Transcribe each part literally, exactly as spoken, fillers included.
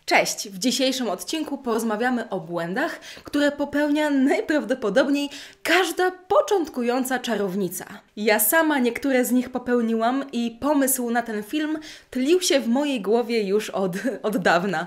Cześć! W dzisiejszym odcinku porozmawiamy o błędach, które popełnia najprawdopodobniej każda początkująca czarownica. Ja sama niektóre z nich popełniłam i pomysł na ten film tlił się w mojej głowie już od, od dawna,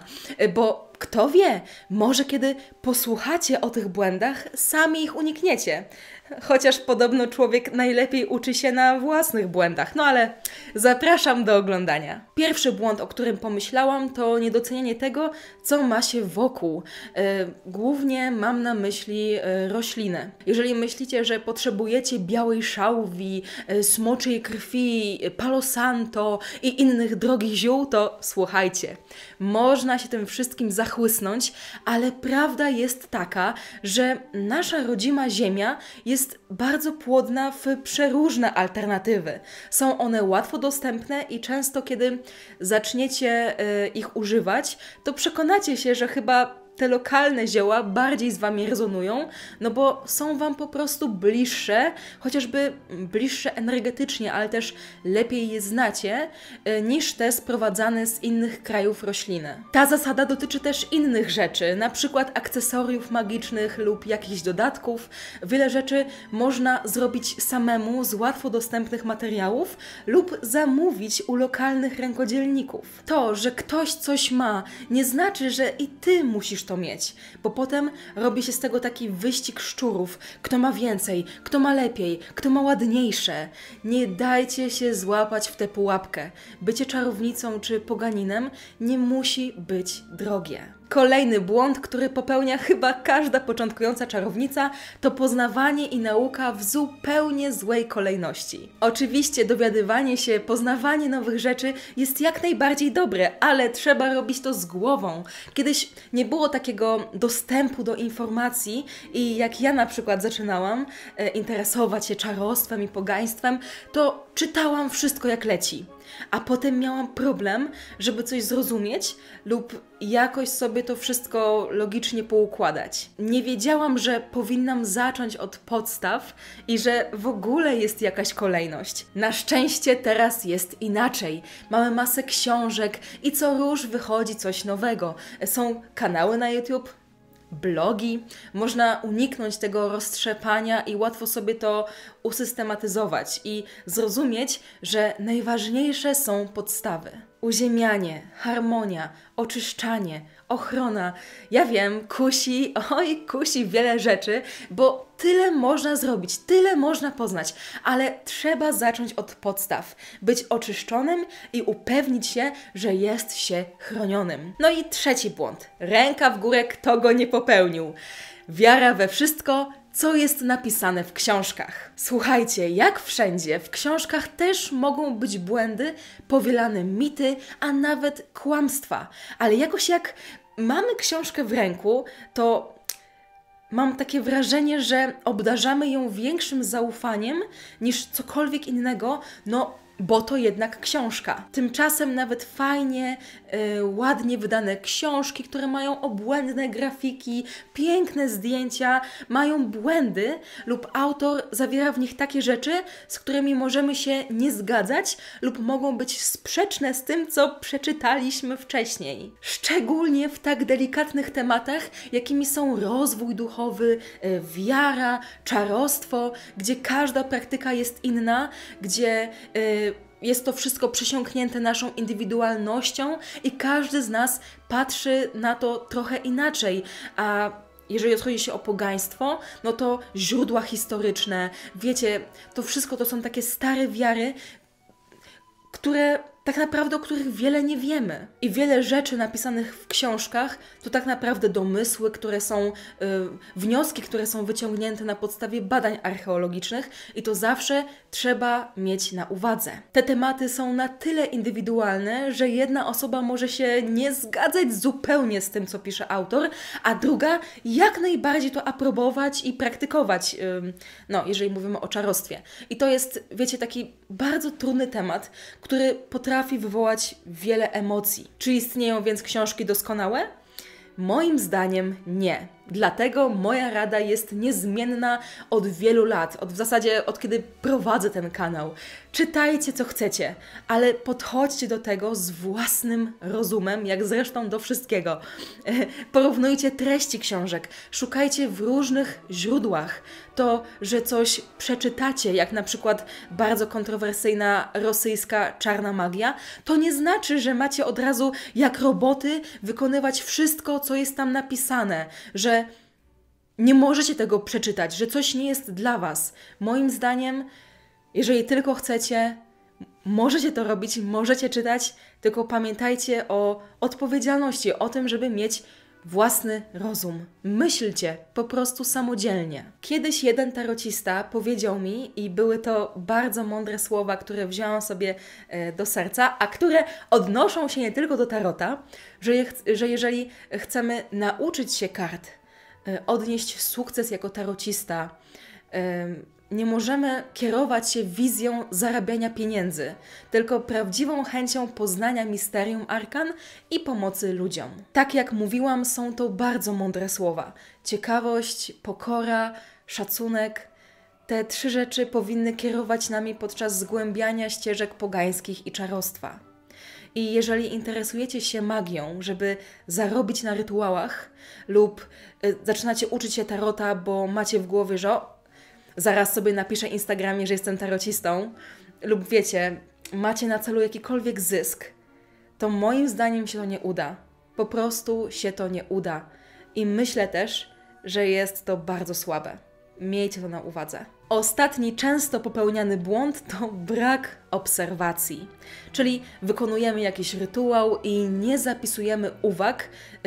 bo kto wie, może kiedy posłuchacie o tych błędach, sami ich unikniecie. Chociaż podobno człowiek najlepiej uczy się na własnych błędach. No ale zapraszam do oglądania. Pierwszy błąd, o którym pomyślałam, to niedocenianie tego, co ma się wokół. Yy, głównie mam na myśli yy, rośliny. Jeżeli myślicie, że potrzebujecie białej szałwi, yy, smoczej krwi, palo santo i innych drogich ziół, to słuchajcie. Można się tym wszystkim zachłysnąć, ale prawda jest taka, że nasza rodzima ziemia jest jest bardzo płodna w przeróżne alternatywy. Są one łatwo dostępne i często, kiedy zaczniecie y, ich używać, to przekonacie się, że chyba te lokalne zioła bardziej z Wami rezonują, no bo są Wam po prostu bliższe, chociażby bliższe energetycznie, ale też lepiej je znacie, niż te sprowadzane z innych krajów rośliny. Ta zasada dotyczy też innych rzeczy, na przykład akcesoriów magicznych lub jakichś dodatków. Wiele rzeczy można zrobić samemu z łatwo dostępnych materiałów lub zamówić u lokalnych rękodzielników. To, że ktoś coś ma, nie znaczy, że i Ty musisz to mieć, bo potem robi się z tego taki wyścig szczurów, kto ma więcej, kto ma lepiej, kto ma ładniejsze. Nie dajcie się złapać w tę pułapkę. Bycie czarownicą czy poganinem nie musi być drogie. Kolejny błąd, który popełnia chyba każda początkująca czarownica, to poznawanie i nauka w zupełnie złej kolejności. Oczywiście dowiadywanie się, poznawanie nowych rzeczy jest jak najbardziej dobre, ale trzeba robić to z głową. Kiedyś nie było takiego dostępu do informacji i jak ja na przykład zaczynałam e, interesować się czarostwem i pogaństwem, to czytałam wszystko jak leci. A potem miałam problem, żeby coś zrozumieć lub jakoś sobie to wszystko logicznie poukładać. Nie wiedziałam, że powinnam zacząć od podstaw i że w ogóle jest jakaś kolejność. Na szczęście teraz jest inaczej. Mamy masę książek i co róż wychodzi coś nowego. Są kanały na YouTube, blogi, można uniknąć tego roztrzepania i łatwo sobie to usystematyzować i zrozumieć, że najważniejsze są podstawy. Uziemianie, harmonia, oczyszczanie, ochrona. Ja wiem, kusi, oj, kusi wiele rzeczy, bo tyle można zrobić, tyle można poznać, ale trzeba zacząć od podstaw. Być oczyszczonym i upewnić się, że jest się chronionym. No i trzeci błąd. Ręka w górę, kto go nie popełnił. Wiara we wszystko, co jest napisane w książkach. Słuchajcie, jak wszędzie, w książkach też mogą być błędy, powielane mity, a nawet kłamstwa. Ale jakoś jak mamy książkę w ręku, to mam takie wrażenie, że obdarzamy ją większym zaufaniem niż cokolwiek innego, no bo to jednak książka. Tymczasem nawet fajnie, yy, ładnie wydane książki, które mają obłędne grafiki, piękne zdjęcia, mają błędy lub autor zawiera w nich takie rzeczy, z którymi możemy się nie zgadzać lub mogą być sprzeczne z tym, co przeczytaliśmy wcześniej. Szczególnie w tak delikatnych tematach, jakimi są rozwój duchowy, yy, wiara, czarostwo, gdzie każda praktyka jest inna, gdzie yy, jest to wszystko przesiąknięte naszą indywidualnością i każdy z nas patrzy na to trochę inaczej, a jeżeli chodzi się o pogaństwo, no to źródła historyczne, wiecie, to wszystko to są takie stare wiary, które tak naprawdę, o których wiele nie wiemy. I wiele rzeczy napisanych w książkach to tak naprawdę domysły, które są, y, wnioski, które są wyciągnięte na podstawie badań archeologicznych i to zawsze trzeba mieć na uwadze. Te tematy są na tyle indywidualne, że jedna osoba może się nie zgadzać zupełnie z tym, co pisze autor, a druga jak najbardziej to aprobować i praktykować, y, no, jeżeli mówimy o czarostwie. I to jest, wiecie, taki bardzo trudny temat, który potrafi potrafi wywołać wiele emocji. Czy istnieją więc książki doskonałe? Moim zdaniem nie. Dlatego moja rada jest niezmienna od wielu lat, od w zasadzie od kiedy prowadzę ten kanał. Czytajcie co chcecie, ale podchodźcie do tego z własnym rozumem, jak zresztą do wszystkiego. Porównujcie treści książek, szukajcie w różnych źródłach. To, że coś przeczytacie, jak na przykład bardzo kontrowersyjna rosyjska czarna magia, to nie znaczy, że macie od razu jak roboty wykonywać wszystko, co jest tam napisane, że nie możecie tego przeczytać, że coś nie jest dla was. Moim zdaniem, jeżeli tylko chcecie, możecie to robić, możecie czytać, tylko pamiętajcie o odpowiedzialności, o tym, żeby mieć własny rozum. Myślcie po prostu samodzielnie. Kiedyś jeden tarocista powiedział mi, i były to bardzo mądre słowa, które wziąłam sobie e, do serca, a które odnoszą się nie tylko do tarota, że, je, że jeżeli chcemy nauczyć się kart, e, odnieść sukces jako tarocista, e, nie możemy kierować się wizją zarabiania pieniędzy, tylko prawdziwą chęcią poznania misterium arkan i pomocy ludziom. Tak jak mówiłam, są to bardzo mądre słowa. Ciekawość, pokora, szacunek. Te trzy rzeczy powinny kierować nami podczas zgłębiania ścieżek pogańskich i czarostwa. I jeżeli interesujecie się magią, żeby zarobić na rytuałach lub y, zaczynacie uczyć się tarota, bo macie w głowie, że o, zaraz sobie napiszę Instagramie, że jestem tarocistą, lub wiecie, macie na celu jakikolwiek zysk, to moim zdaniem się to nie uda. Po prostu się to nie uda. I myślę też, że jest to bardzo słabe. Miejcie to na uwadze. Ostatni często popełniany błąd to brak obserwacji. Czyli wykonujemy jakiś rytuał i nie zapisujemy uwag,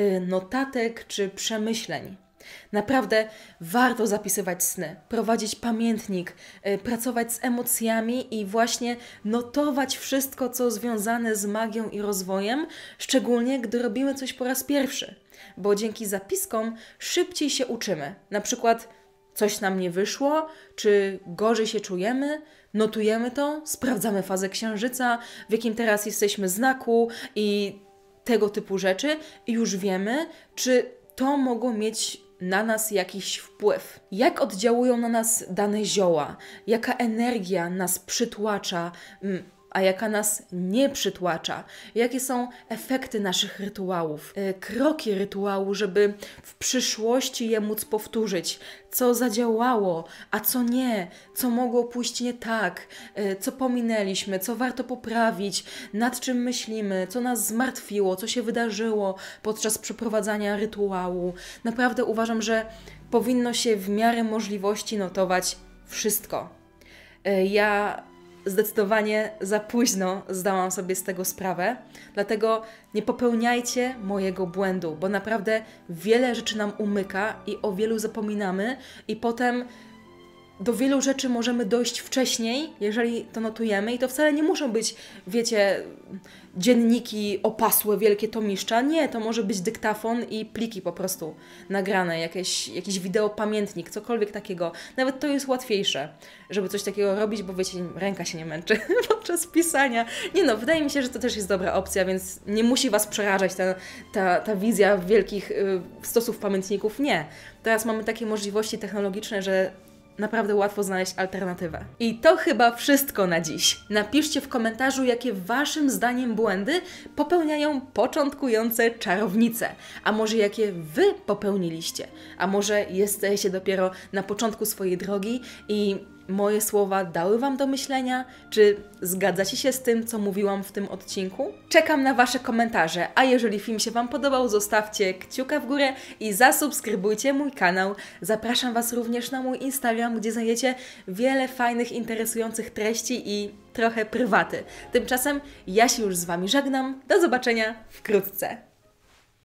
notatek czy przemyśleń. Naprawdę warto zapisywać sny, prowadzić pamiętnik, yy, pracować z emocjami i właśnie notować wszystko, co związane z magią i rozwojem, szczególnie gdy robimy coś po raz pierwszy, bo dzięki zapiskom szybciej się uczymy. Na przykład coś nam nie wyszło, czy gorzej się czujemy, notujemy to, sprawdzamy fazę księżyca, w jakim teraz jesteśmy znaku i tego typu rzeczy i już wiemy, czy to mogło mieć na nas jakiś wpływ. Jak oddziałują na nas dane zioła, jaka energia nas przytłacza, a jaka nas nie przytłacza, jakie są efekty naszych rytuałów, kroki rytuału, żeby w przyszłości je móc powtórzyć, co zadziałało, a co nie, co mogło pójść nie tak, co pominęliśmy, co warto poprawić, nad czym myślimy, co nas zmartwiło, co się wydarzyło podczas przeprowadzania rytuału. Naprawdę uważam, że powinno się w miarę możliwości notować wszystko. Ja zdecydowanie za późno zdałam sobie z tego sprawę, dlatego nie popełniajcie mojego błędu, bo naprawdę wiele rzeczy nam umyka i o wielu zapominamy i potem do wielu rzeczy możemy dojść wcześniej, jeżeli to notujemy i to wcale nie muszą być, wiecie, dzienniki opasłe, wielkie tomiszcza. Nie, to może być dyktafon i pliki po prostu nagrane, jakieś, jakiś wideo pamiętnik, cokolwiek takiego. Nawet to jest łatwiejsze, żeby coś takiego robić, bo wiecie, ręka się nie męczy podczas pisania. Nie no, wydaje mi się, że to też jest dobra opcja, więc nie musi Was przerażać ta, ta, ta wizja wielkich y, stosów pamiętników. Nie. Teraz mamy takie możliwości technologiczne, że naprawdę łatwo znaleźć alternatywę. I to chyba wszystko na dziś. Napiszcie w komentarzu, jakie Waszym zdaniem błędy popełniają początkujące czarownice. A może jakie Wy popełniliście? A może jesteście dopiero na początku swojej drogi i moje słowa dały Wam do myślenia? Czy zgadzacie się z tym, co mówiłam w tym odcinku? Czekam na Wasze komentarze, a jeżeli film się Wam podobał, zostawcie kciuka w górę i zasubskrybujcie mój kanał. Zapraszam Was również na mój Instagram, gdzie znajdziecie wiele fajnych, interesujących treści i trochę prywaty. Tymczasem ja się już z Wami żegnam. Do zobaczenia wkrótce.